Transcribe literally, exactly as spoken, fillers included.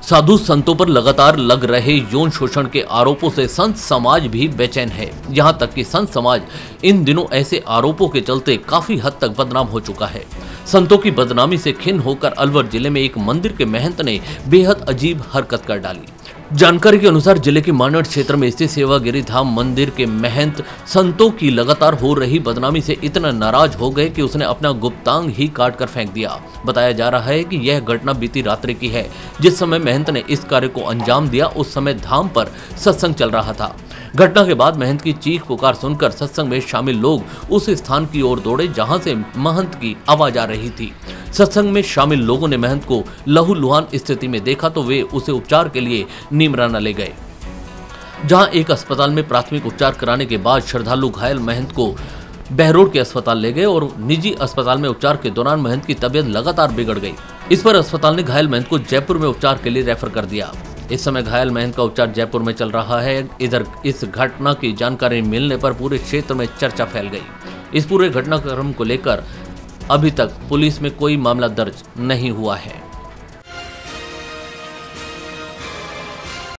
साधु संतों पर लगातार लग रहे यौन शोषण के आरोपों से संत समाज भी बेचैन है। यहां तक कि संत समाज इन दिनों ऐसे आरोपों के चलते काफी हद तक बदनाम हो चुका है। संतों की बदनामी से खिन्न होकर अलवर जिले में एक मंदिर के महंत ने बेहद अजीब हरकत कर डाली। जानकारी के अनुसार जिले के मानड़ क्षेत्र में स्थित सेवागिरी धाम मंदिर के महंत संतों की लगातार हो रही बदनामी से इतना नाराज हो गए कि उसने अपना गुप्तांग ही काट कर फेंक दिया। बताया जा रहा है कि यह घटना बीती रात्रि की है। जिस समय महंत ने इस कार्य को अंजाम दिया उस समय धाम पर सत्संग चल रहा था। घटना के बाद महंत की चीख पुकार सुनकर सत्संग में शामिल लोग उस स्थान की ओर दौड़े जहां से महंत की आवाज आ रही थी। सत्संग में शामिल लोगों ने महंत को लहूलुहान स्थिति में देखा तो वे उसे उपचार के लिए नीमराना ले गए, जहां एक अस्पताल में प्राथमिक उपचार कराने के बाद श्रद्धालु घायल महंत को बहरोड के अस्पताल ले गए और निजी अस्पताल में उपचार के दौरान महंत की तबीयत लगातार बिगड़ गई। इस पर अस्पताल ने घायल महंत को जयपुर में उपचार के लिए रेफर कर दिया। इस समय घायल महंत का उपचार जयपुर में चल रहा है। इधर इस घटना की जानकारी मिलने पर पूरे क्षेत्र में चर्चा फैल गई। इस पूरे घटनाक्रम को लेकर अभी तक पुलिस में कोई मामला दर्ज नहीं हुआ है।